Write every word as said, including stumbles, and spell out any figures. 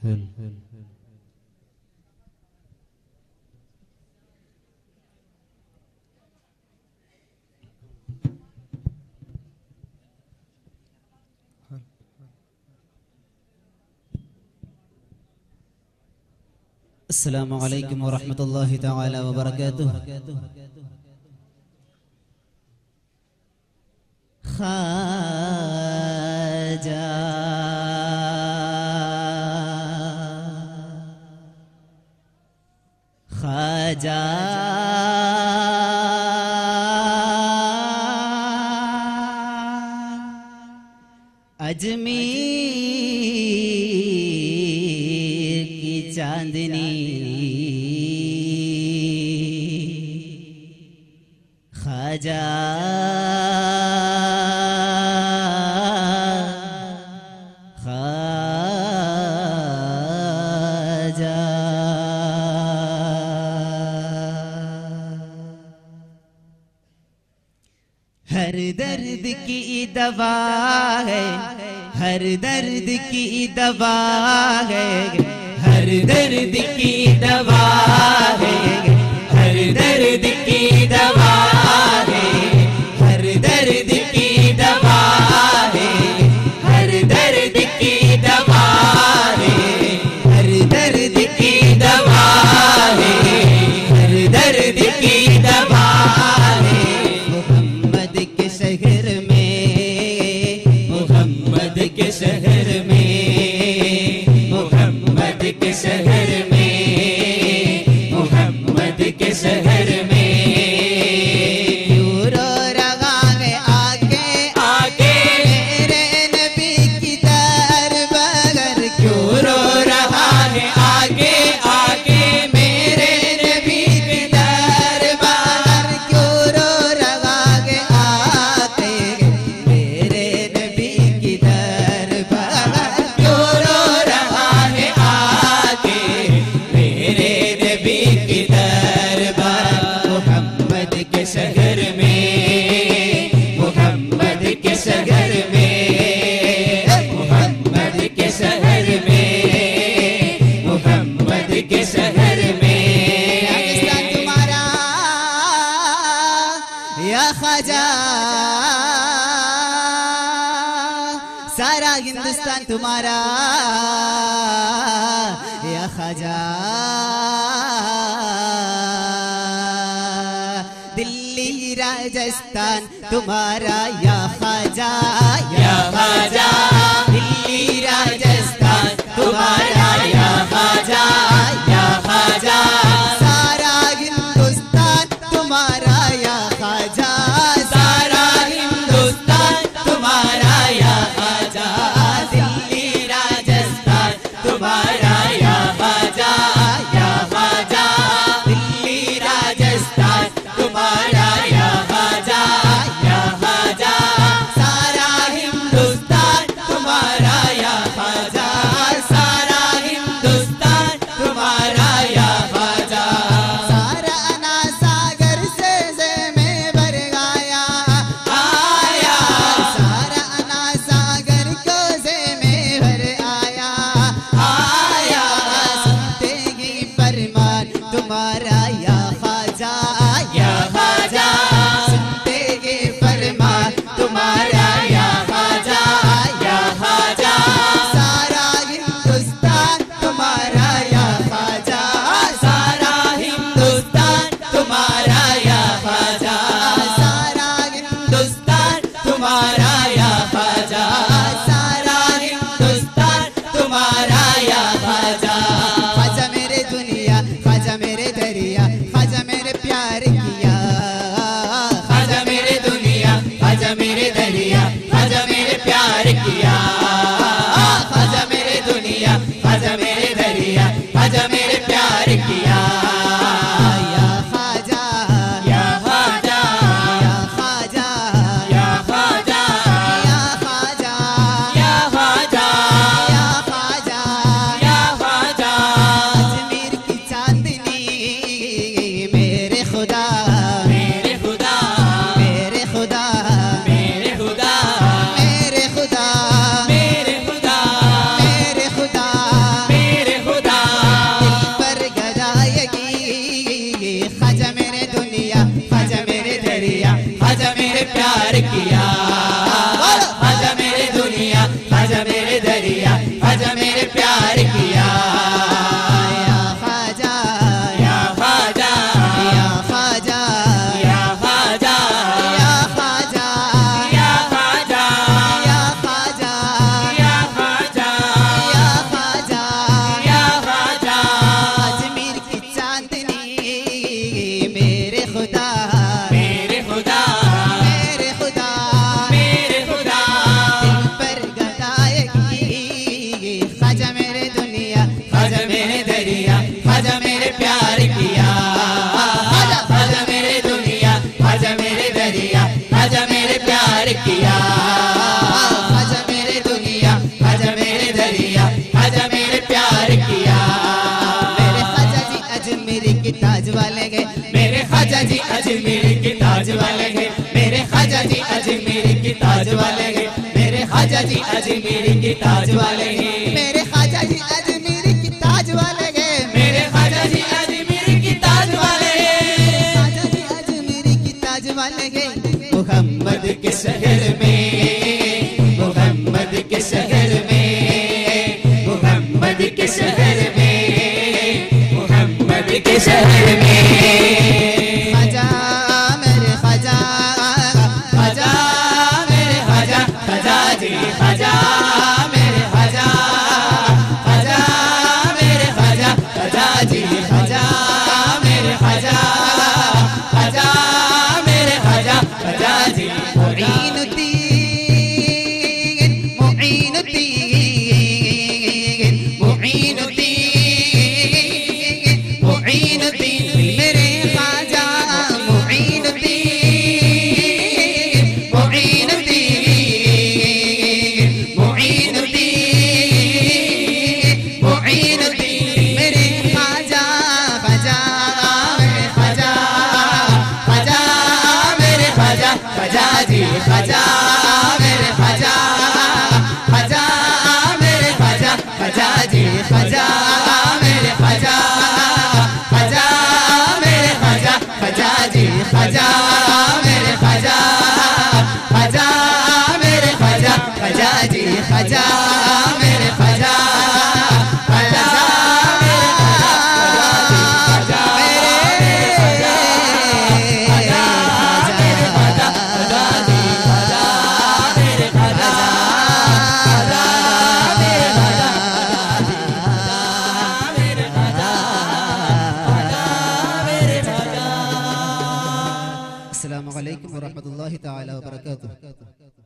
السلام عليكم ورحمة الله تعالى وبركاته. خواجہ خواجہ अजमेर की चांदनी ख्वाजा ख्वाजा हर दर्द की दवा है, हर दर्द की दवा है, हर दर्द की दवा है, हर दर्द की दवा है, हर दर्द की दवा है, हर दर्द की दवा है, हर दर्द की दवा है, हर दर्द की दवा है। मोहम्मद के शहर में, मोहम्मद के शहर में, मोहम्मद के शहर में, मोहम्मद के शहर में क्यों रो रहा है आके आके मेरे नबी की दरबार, क्यों रो रहा है आके आके मेरे नबी की दरबार, क्यों रो रहा है आके मेरे नबी की दरबार, क्यों रो रहा है आके मेरे नबी की दरबार। मोहम्मद के शहर में, मोहम्मद के शहर में, मोहम्मद के शहर में, मोहम्मद के शहर में पाकिस्तान तुम्हारा या ख्वाजा, सारा हिंदुस्तान तुम्हारा या ख्वाजा, दिल्ली राजस्थान तुम्हारा या ख्वाजा, या ख्वाजा, दिल्ली राजस्थान तुम्हारा या ख्वाजा, या ख्वाजा, सारा हिंदुस्तान तुम्हारा या ख्वाजा, सारा हिंदुस्तान तुम्हारा या ख्वाजा, दिल्ली राजस्थान तुम्हारा या ख्वाजा, या ख्वाजा, दिल्ली राजस्थान तुम्हारा या ख्वाजा, या ख्वाजा, सारा हिंदुस्तान तुम्हारा या ख्वाजा, सारा हिंदुस्तान तुम्हारा या ख्वाजा। मेरे प्यार किया ख्वाजा मेरे दुनिया ख्वाजा मेरे दरिया ख्वाजा मेरे प्यार किया या ख्वाजा या ख्वाजा या ख्वाजा या ख्वाजा या ख्वाजा या ख्वाजा या ख्वाजा या ख्वाजा या ख्वाजा या ख्वाजा अजमेर की चांदनी मेरे खुदा मेरे खुदा मेरे खुदा मेरे खुदा दिल पर गदाएगी ख्वाजा मेरे दुनिया ख्वाजा मेरे दरिया ख्वाजा मेरे प्यार किया ख्वाजा मेरे दुनिया ख्वाजा मेरे दरिया ख्वाजा मेरे प्यार किया ख्वाजा मेरे दुनिया ख्वाजा मेरे दरिया ख्वाजा मेरे प्यार किया मेरे ख्वाजा जी अजमेर के ताज वाले गए मेरे ख्वाजा जी अजमेर के ताज वाले गए मेरे ख्वाजा जी अजमेर के ताज वाले गए मेरे ख्वाजा जी अजमेर के ताज वाले गए मेरे ख्वाजा जी अजमेर के ताज वाले गए मेरे ख्वाजा जी अजमेर के ताज वाले ख्वाजा जी अजमेर के ताज वाले गए मोहम्मद के शहर में मोहम्मद के शहर में मोहम्मद के शहर में मोहम्मद के शहर में ख्वाजा मेरे ख्वाजा ख्वाजा मेरे ख्वाजा ख्वाजा जी ख्वाजा मेरे ख्वाजा ख्वाजा मेरे ख्वाजा ख्वाजा जी ख्वाजा मेरे ख्वाजा ख्वाजा मेरे ख्वाजा ख्वाजा जी मुईनुद्दीन मुईनुद्दीन मुईनुद्दीन मुईनुद्दीन मेरे ख्वाजा मुईनुद्दीन मुईनुद्दीन मुईनुद्दीन मुईनुद्दीन मेरे ख्वाजा ख्वाजा मेरे ख्वाजा ख्वाजा मेरे ख्वाजा ख्वाजा जी ख्वाजा मेरे ख्वाजा ख्वाजा मेरे ख्वाजा ख्वाजा जी ख्वाजा मेरे ख्वाजा ख्वाजा मेरे ख्वाजा ख्वाजा जी ख्वाजा मेरे ख्वाजा ख्वाजा मेरे ख्वाजा ख्वाजा जी ख्वाजा मेरे ख्वाजा ख्वाजा मेरे ख्वाजा मेरे ख्वाजा मेरे ख्वाजा ख्वाजा जी ख्वाजा मेरे ख्वाजा ख्वाजा मेरे ख्वाजा मेरे ख्वाजा ख्वाजा मेरे ख्वाजा। अस्सलामु अलैकुम व रहमतुल्लाहि तआला व बरकातुहू।